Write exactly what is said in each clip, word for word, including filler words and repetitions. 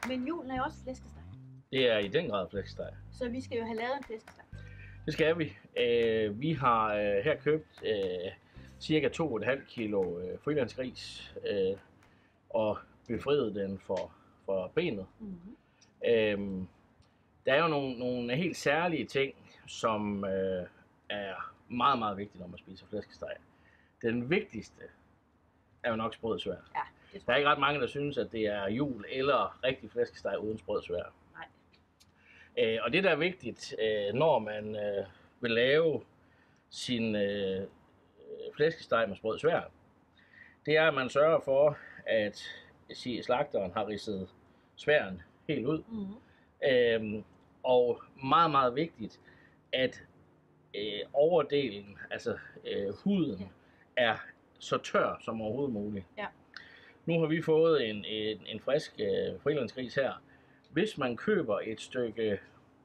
Men julen er jo også flæskesteg. Det er i den grad flæskesteg. Så vi skal jo have lavet en flæskesteg. Det skal vi. Øh, vi har øh, her købt øh, cirka to komma fem kilo øh, frilandsgris øh, og befriet den for, for benet. Mm-hmm. øh, der er jo nogle, nogle helt særlige ting, som øh, er meget, meget vigtige, når man spiser flæskesteg. Den vigtigste er jo nok sprødsvær. Ja, der er ikke ret mange, der synes, at det er jul eller rigtig flæskesteg uden sprødsvær. Nej. Øh, og det, der er vigtigt, øh, når man øh, vil lave sin øh, flæskesteg med sprødsvær, det er, at man sørger for, at slagteren har ridset sværen helt ud. Mm-hmm. øh, og meget, meget vigtigt, at øh, overdelen, altså øh, huden, ja. er så tør som overhovedet muligt. Ja. Nu har vi fået en, en, en frisk øh, frilandsgris her. Hvis man køber et stykke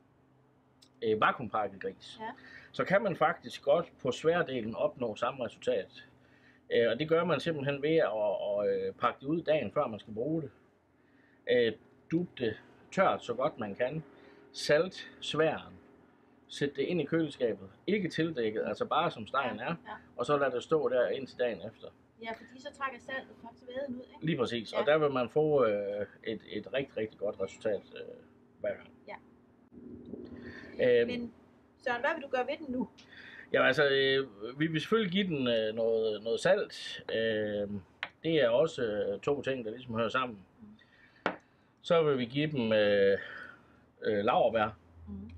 øh, vakuumpakket gris, ja. så kan man faktisk godt på sværdelen opnå samme resultat. Øh, og det gør man simpelthen ved at, at, at pakke det ud dagen før man skal bruge det. Øh, dub det tørt så godt man kan. Salt sværen. Sæt det ind i køleskabet. Ikke tildækket, altså bare som stegen er. Ja, ja. Og så lad det stå der indtil dagen efter. Ja, fordi så trækker saltet faktisk væden ud, ikke? Lige præcis, ja. Og der vil man få øh, et, et rigtig, rigtig godt resultat øh, hver gang. Ja. Øh, Men Søren, hvad vil du gøre ved den nu? Ja, altså, øh, vi vil selvfølgelig give den øh, noget, noget salt. Øh, det er også øh, to ting, der ligesom hører sammen. Mm. Så vil vi give dem øh, øh, laurbær. Mm.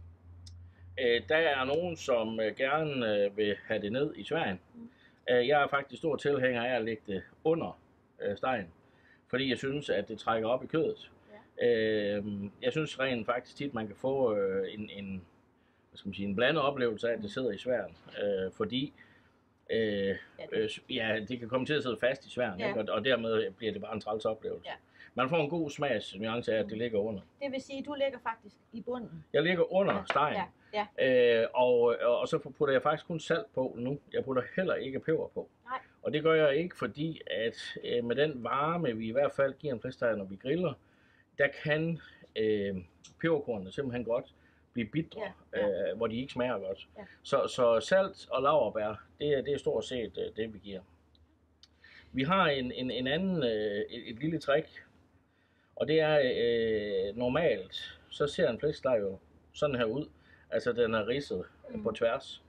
Øh, der er nogen, som øh, gerne øh, vil have det ned i Sverige. Mm. Jeg er faktisk stor tilhænger af at lægge det under øh, stegen, fordi jeg synes, at det trækker op i kødet. Ja. Øh, jeg synes rent faktisk tit, man kan få øh, en, en, hvad skal man sige, en blandet oplevelse af, at det sidder i sværen, øh, fordi øh, øh, ja, det kan komme til at sidde fast i sværen, ja. og, og dermed bliver det bare en træls oplevelse. Ja. Man får en god smagsnuance af, at det ligger under. Det vil sige, at du ligger faktisk i bunden? Jeg ligger under ja. stegen. Ja. Ja. Øh, og, og så putter jeg faktisk kun salt på nu. Jeg putter heller ikke peber på. Nej. Og det gør jeg ikke, fordi at øh, med den varme, vi i hvert fald giver en flæskesteg, når vi griller, der kan øh, peberkornene simpelthen godt blive bitre, ja. Ja. Øh, hvor de ikke smager godt. Ja. Så, så salt og laurbær, det er, det er stort set øh, det, vi giver. Vi har en, en, en anden, øh, et, et lille trick, og det er øh, normalt, så ser en flæskesteg jo sådan her ud. Altså den er ridset mm. på tværs.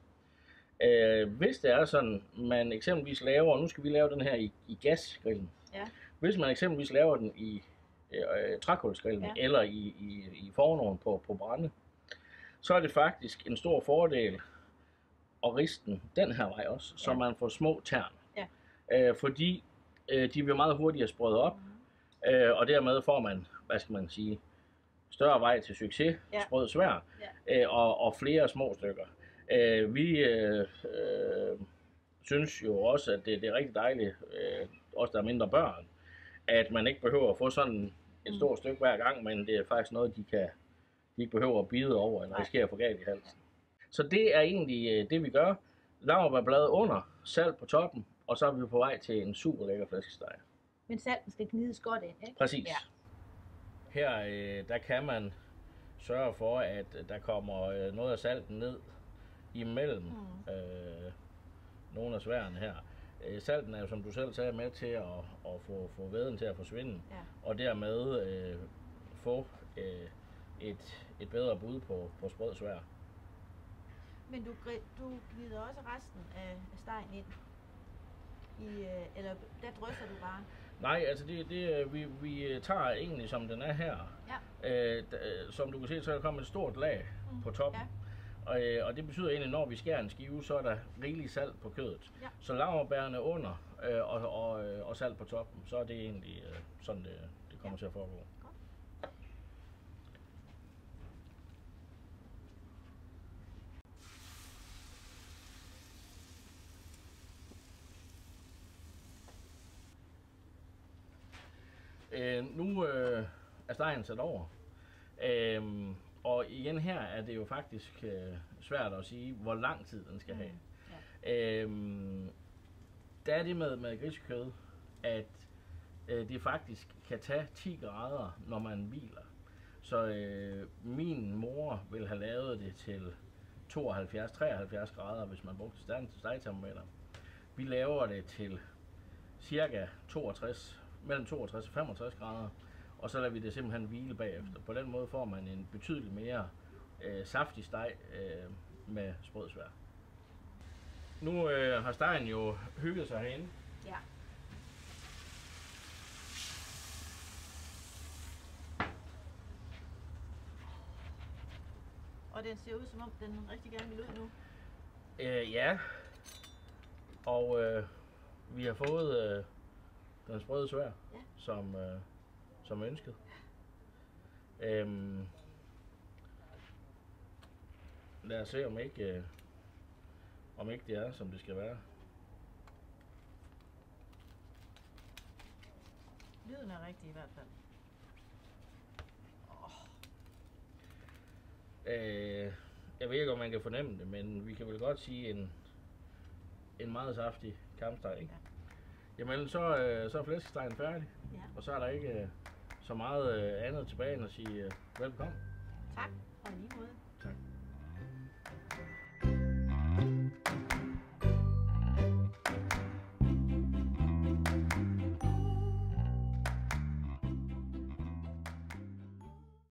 Øh, hvis det er sådan, man eksempelvis laver, og nu skal vi lave den her i, i gasgrillen. Ja. Hvis man eksempelvis laver den i øh, trækulsgrillen, ja. eller i, i, i fornovnen på, på brænde, så er det faktisk en stor fordel at riste den den her vej også, ja. så man får små tern. Ja. Øh, fordi øh, de bliver meget hurtigere sprøget op, mm. øh, og dermed får man, hvad skal man sige, større vej til succes, ja. sprød svær, ja. øh, og, og flere små stykker. Øh, vi øh, øh, synes jo også, at det, det er rigtig dejligt, øh, også der er mindre børn, at man ikke behøver at få sådan et stort stykke hver gang, men det er faktisk noget, de, kan, de ikke behøver at bide over, eller risikere at få galt i halsen. Så det er egentlig øh, det, vi gør. Laurbærblad under, salt på toppen, og så er vi på vej til en super lækker flæskesteg. Men salten skal gnides godt ind, ikke? Præcis. Ja. Her øh, der kan man sørge for, at der kommer øh, noget af salten ned imellem mm. øh, nogle af sværene her. Øh, salten er jo, som du selv sagde, med til at, at få, få væden til at forsvinde, ja. og dermed øh, få øh, et, et bedre bud på, på sprød svær. Men du, du glider også resten af stegen ind? I, eller der drysser du bare? Nej, altså det, det vi, vi tager egentlig som den er her. Ja. Øh, da, som du kan se, så er der kommet et stort lag mm. på toppen. Ja. Og, øh, og det betyder egentlig, når vi skærer en skive, så er der rigelig salt på kødet. Ja. Så laurbærene under øh, og, og, og salt på toppen, så er det egentlig øh, sådan, det, det kommer ja. til at foregå. Øh, nu øh, er stegen sat over, øh, og igen her er det jo faktisk øh, svært at sige, hvor lang tid den skal have. Mm, ja. øh, der er det med, med grisekød, at øh, det faktisk kan tage ti grader, når man hviler. Så øh, min mor ville have lavet det til tooghalvfjerds til treoghalvfjerds grader, hvis man brugte stegtermometer. Vi laver det til cirka toogtres, mellem toogtres og femogtres grader, og så lader vi det simpelthen hvile bagefter. På den måde får man en betydeligt mere øh, saftig steg øh, med sprødsvær. Nu øh, har stegen jo hygget sig herinde. Ja. Og den ser ud som om den rigtig gerne vil ud nu. Øh, ja. Og øh, vi har fået øh, den sprøde svær, ja. som, øh, som ønsket. Øhm, lad os se om ikke, øh, om ikke det er, som det skal være. Lyden er rigtig i hvert fald. Oh. Øh, jeg ved ikke, om man kan fornemme det, men vi kan vel godt sige en, en meget saftig kampsteg, ikke? Ja. Jamen, så, øh, så er flæskestegen færdig, ja. Og så er der ikke øh, så meget øh, andet tilbage end at sige øh, velkommen. Tak, og lige måde.